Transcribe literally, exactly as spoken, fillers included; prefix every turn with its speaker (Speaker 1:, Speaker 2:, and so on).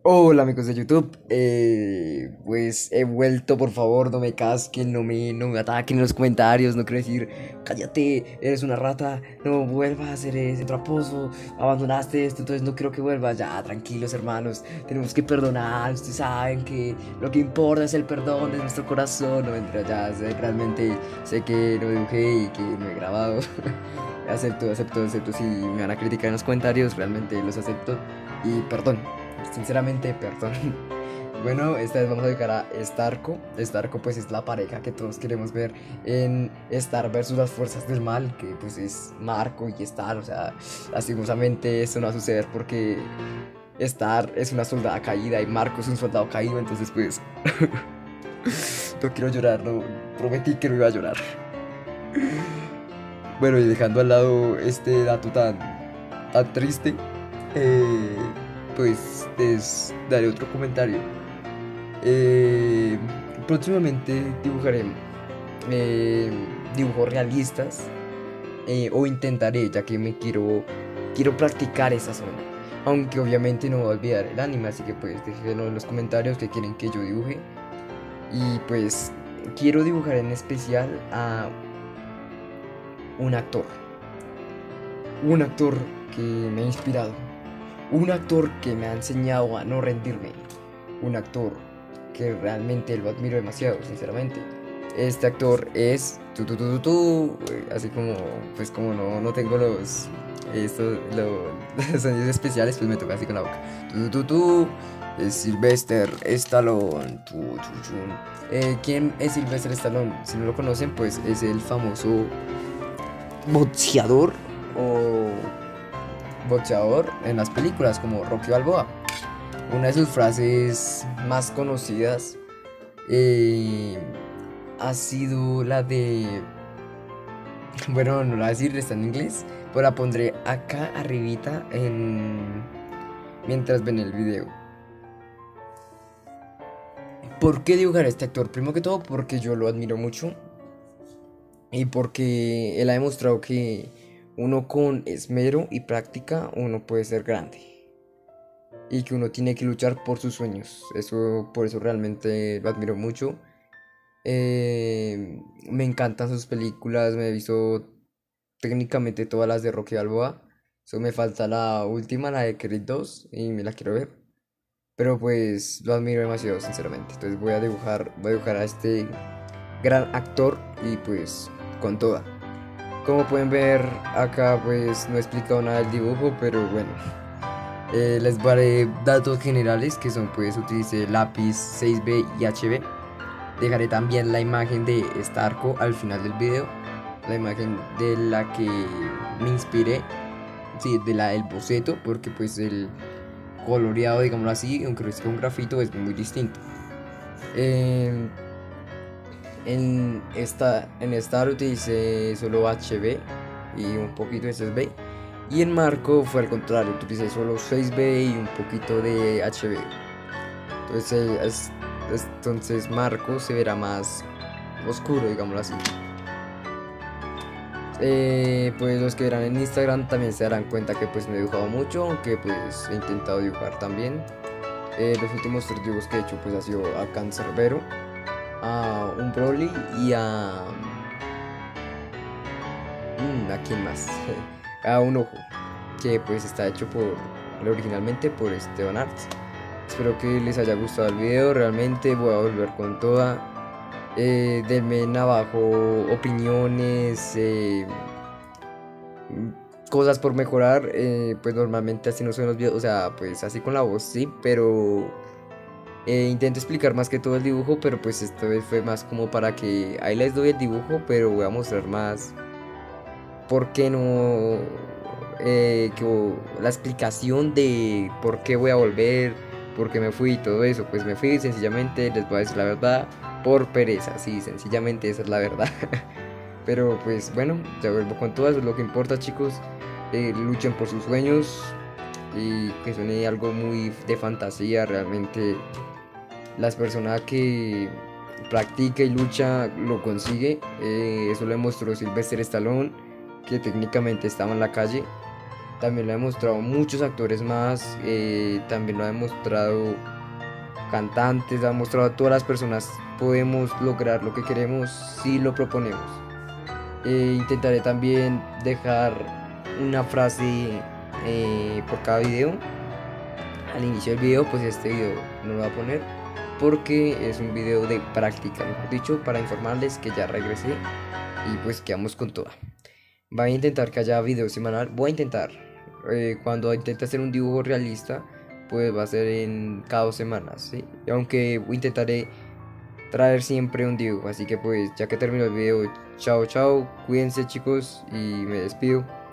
Speaker 1: Hola amigos de YouTube, eh, pues he vuelto, por favor no me casquen, no me, no me ataquen en los comentarios, no quiero decir cállate, eres una rata, no vuelvas a hacer ese traposo, abandonaste esto, entonces no quiero que vuelvas, ya tranquilos hermanos, tenemos que perdonar, ustedes saben que lo que importa es el perdón de nuestro corazón, no mentira, ya sé, realmente sé que no dibujé y que no he grabado, acepto, acepto, acepto, si me van a criticar en los comentarios, realmente los acepto y perdón. Sinceramente, perdón. Bueno, esta vez vamos a dedicar a Starco. Starco pues es la pareja que todos queremos ver en Star versus las fuerzas del mal, que pues es Marco y Star. O sea, lastimosamente esto no va a suceder porque Star es una soldada caída y Marco es un soldado caído, entonces pues no quiero llorar, no prometí que no iba a llorar. Bueno, y dejando al lado este dato tan, tan triste, eh, pues les daré otro comentario. Eh, Próximamente dibujaré eh, dibujos realistas, eh, o intentaré, ya que me quiero, quiero practicar esa zona. Aunque obviamente no voy a olvidar el anime, así que pues déjenlo en los comentarios que quieren que yo dibuje. Y pues quiero dibujar en especial a un actor. Un actor que me ha inspirado. Un actor que me ha enseñado a no rendirme. Un actor que realmente lo admiro demasiado, sinceramente. Este actor es tu tu tu tu, tu, así como pues como no, no tengo los estos lo- los sonidos especiales, pues me toca así con la boca. Tu tu tu, tu, es Sylvester Stallone. Tu, tu, tu. Eh, ¿quién es Sylvester Stallone? Si no lo conocen, pues es el famoso boxeador o boxeador en las películas como Rocky Balboa. Una de sus frases más conocidas eh, ha sido la de... Bueno, no la voy a decir, está en inglés, pero la pondré acá arribita en... mientras ven el video. ¿Por qué dibujar a este actor? Primero que todo porque yo lo admiro mucho y porque él ha demostrado que uno con esmero y práctica uno puede ser grande y que uno tiene que luchar por sus sueños. Eso, por eso realmente lo admiro mucho. Eh, me encantan sus películas, me he visto técnicamente todas las de Rocky Balboa. Solo me falta la última, la de Creed dos, y me la quiero ver. Pero pues lo admiro demasiado, sinceramente. Entonces voy a dibujar, voy a dibujar a este gran actor y pues con toda. Como pueden ver acá pues no he explicado nada del dibujo, pero bueno. Eh, les daré datos generales que son pues utilicé lápiz seis B y H B. Dejaré también la imagen de esta arco al final del video, la imagen de la que me inspiré, sí, de la del boceto, porque pues el coloreado, digámoslo así, aunque es que un grafito es muy distinto. Eh, en esta en esta utilicé solo H B y un poquito de S B. Y en marco fue al contrario, utilicé solo seis B y un poquito de H B. Entonces, eh, es- es- entonces marco se verá más oscuro, digámoslo así. Eh, pues los que verán en Instagram también se darán cuenta que pues no he dibujado mucho, aunque pues he intentado dibujar también. Eh, los últimos tres dibujos que he hecho pues ha sido a Cancerbero, a un Broly y a... mm, ¿a quién más? A un ojo, que pues está hecho por originalmente por Esteban Arts. Espero que les haya gustado el video, realmente voy a volver con toda. Eh, denme en abajo opiniones, eh, cosas por mejorar. Eh, pues normalmente así no son los videos, o sea, pues así con la voz sí, pero eh, intento explicar más que todo el dibujo, pero pues esta vez fue más como para que ahí les doy el dibujo, pero voy a mostrar más por qué no, eh, que, o la explicación de por qué voy a volver, por qué me fui y todo eso. Pues me fui sencillamente, les voy a decir la verdad, por pereza, sí, sencillamente esa es la verdad. Pero pues bueno, ya vuelvo con todo, eso es lo que importa, chicos. Eh, luchen por sus sueños y que suene algo muy de fantasía. Realmente las personas que practica y lucha lo consigue. Eh, eso lo demostró Sylvester Stallone, que técnicamente estaba en la calle. también lo ha demostrado muchos actores más, eh, también lo ha demostrado cantantes, ha demostrado a todas las personas podemos lograr lo que queremos si lo proponemos. Eh, intentaré también dejar una frase eh, por cada video. Al inicio del video, pues este video no lo voy a poner porque es un video de práctica, mejor dicho, para informarles que ya regresé y pues quedamos con toda. Voy a intentar que haya video semanal, voy a intentar, eh, cuando intente hacer un dibujo realista, pues va a ser en cada dos semanas, ¿sí? Y aunque intentaré traer siempre un dibujo, así que pues ya que terminó el video, chao chao, cuídense chicos y me despido.